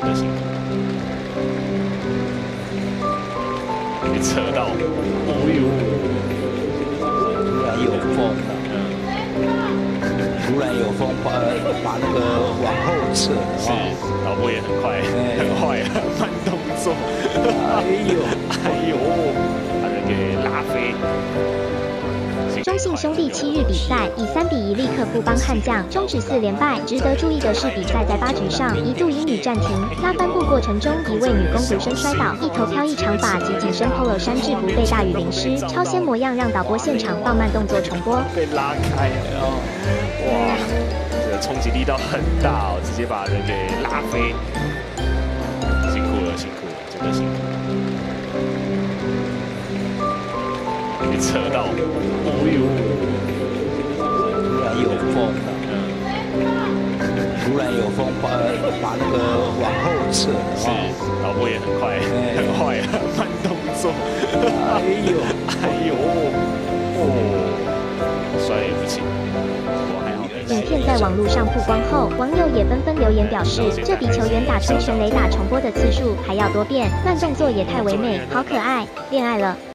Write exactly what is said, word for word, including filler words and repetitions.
真的辛苦。给扯到，哦呦， 突然有风，突然有风把把那个往后撤， 是导播也很快，很坏啊，慢动作。 哎呦， 哎呦，把人给拉飞。 中信兄弟七日比赛以三比一力克富邦悍将，终止四连败。值得注意的是，比赛在八局上一度因雨暂停，拉帆布过程中一位女工读生摔倒，一头飘逸长发及紧身 polo 衫制服被大雨淋湿，超仙模样让导播现场放慢动作重播。 被拉开了，哇，这个冲击力道很大哦，直接把人给拉飞。辛苦了，辛苦了，真的辛苦。 给扯到，哦呦， 突然有风，突然有风把把那个往后撤， 是导播也很快，很坏啊，慢动作。 哎呦， 哎呦，哦，摔也不轻。我还好。 影片在网络上曝光后，网友也纷纷留言表示，这比球员打出全垒打重播的次数还要多变，慢动作也太唯美，好可爱，恋爱了。